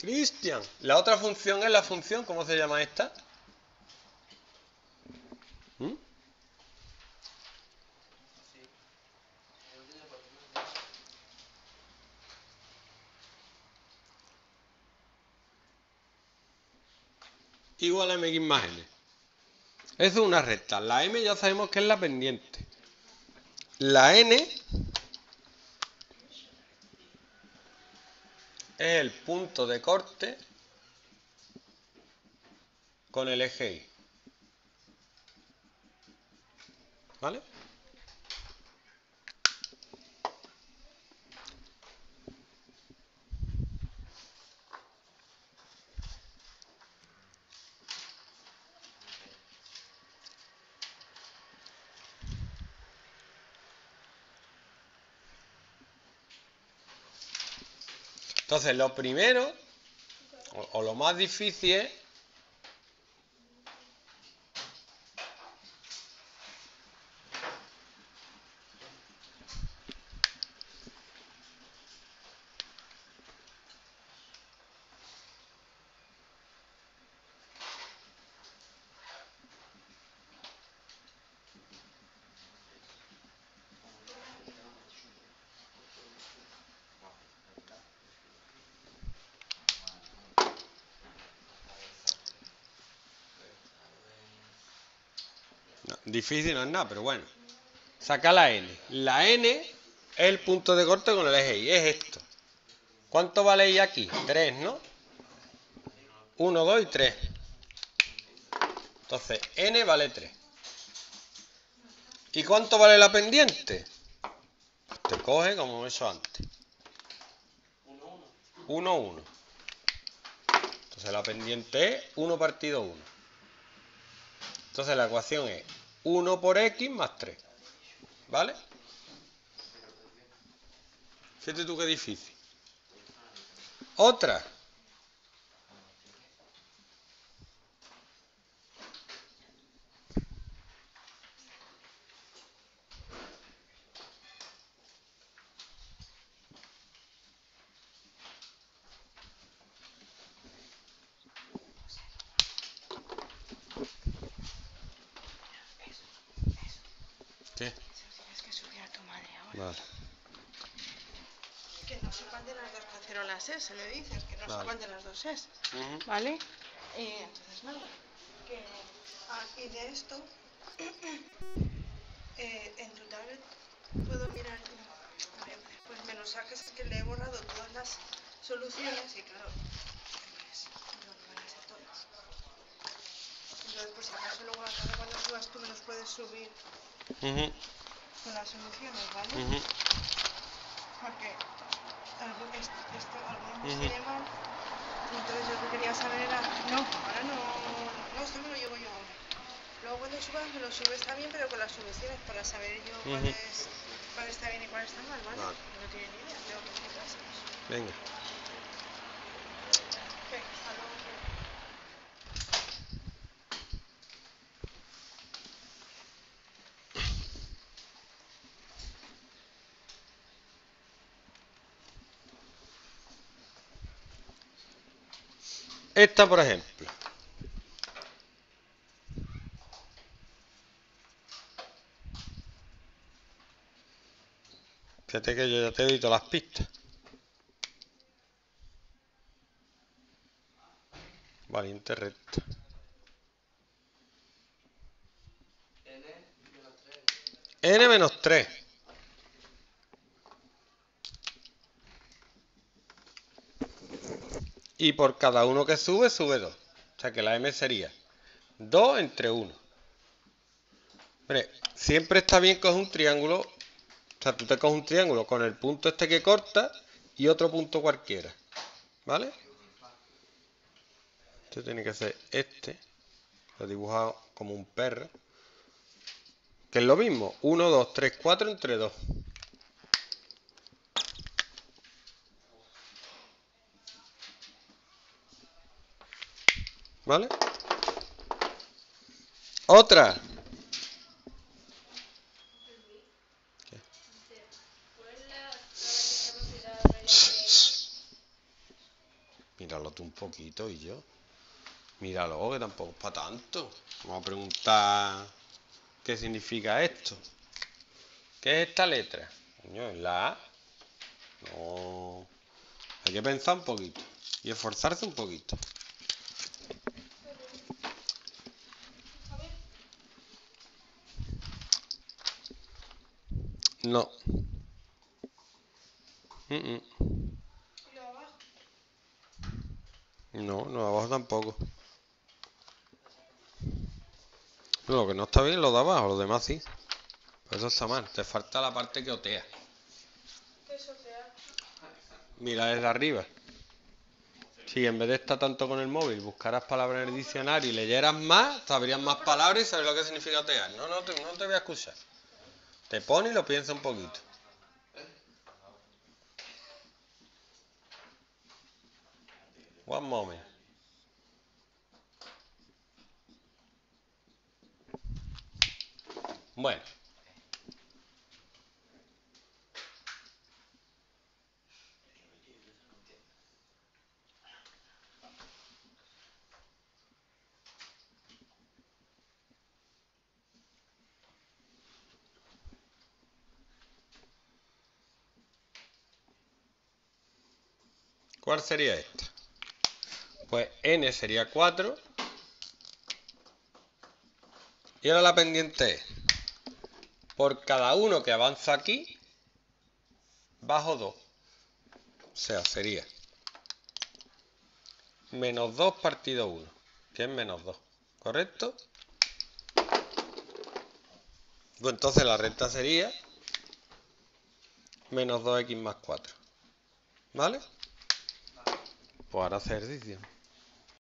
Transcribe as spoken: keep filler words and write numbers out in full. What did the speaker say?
Cristian, la otra función es la función, ¿cómo se llama esta? ¿Mm? Igual a mx más n. Eso es una recta. La m ya sabemos que es la pendiente. La n es el punto de corte con el eje Y. ¿Vale? Entonces, lo primero, o, o lo más difícil es no, difícil no es nada, pero bueno. Saca la n. La n es el punto de corte con el eje Y. Es esto. ¿Cuánto vale Y aquí? tres, ¿no? uno, dos y tres. Entonces, n vale tres. ¿Y cuánto vale la pendiente? Pues te coge como eso antes. uno, uno. Entonces la pendiente es uno partido uno. Entonces la ecuación es uno por x más tres. ¿Vale? Fíjate tú qué difícil. Otra. ¿Qué? Tienes que subir a tu madre ahora. Vale. Que no sé cuál de las dos cacerolas es, se le dices, que no Vale. sé cuál de las dos es. Uh-huh. ¿Vale? Eh, entonces, nada. Que aquí de esto, eh, en tu tablet puedo mirar. No, a ver, pues menos saques que le he borrado todas las soluciones y claro, pues no van a ser todas. Entonces, por si acaso luego a la tarde cuando subas tú me los puedes subir Uh-huh. con las soluciones, ¿vale? Uh-huh. Porque algo, esto, esto, algunos me Uh-huh. sale mal. Entonces yo lo que quería saber era... No, ahora no... No, esto me lo llevo yo ahora. Luego cuando subas me lo subes también, pero con las soluciones para saber yo cuál, Uh-huh. es, cuál está bien y cuál está mal, ¿vale? Vale. No tiene ni idea, tengo que explicárselos. Venga. Venga, hasta luego. Esta, por ejemplo. Fíjate que yo ya te doy todas las pistas. Valiente recta. N menos tres. Y por cada uno que sube, sube dos. O sea que la m sería dos entre uno. Hombre, siempre está bien coger un triángulo. O sea, tú te coges un triángulo con el punto este que corta y otro punto cualquiera. ¿Vale? Este tiene que ser este. Lo he dibujado como un perro. Que es lo mismo. uno, dos, tres, cuatro entre dos. ¿Vale? Otra. ¿Qué? Míralo tú un poquito y yo. Míralo, que tampoco es para tanto. Vamos a preguntar qué significa esto. ¿Qué es esta letra? Coño, ¿es la A? No. Hay que pensar un poquito y esforzarse un poquito. No. Mm -mm. ¿Y lo de abajo? No, no, abajo tampoco. No, lo que no está bien es lo de abajo, lo demás sí. Pues eso está mal, te falta la parte que otea. ¿Qué es otear? Mira desde arriba. Si en vez de estar tanto con el móvil, buscaras palabras en el diccionario y leyeras más, sabrías más palabras y sabrías lo que significa otear. No, no te, no te voy a escuchar. Te pone y lo piensa un poquito. One moment. Bueno. ¿Cuál sería esta? Pues n sería cuatro. Y ahora la pendiente es, por cada uno que avanza aquí, bajo dos. O sea, sería menos dos partido uno, que es menos dos. ¿Correcto? Pues entonces la recta sería menos dos x más cuatro. ¿Vale? Pues ahora hacer ejercicio.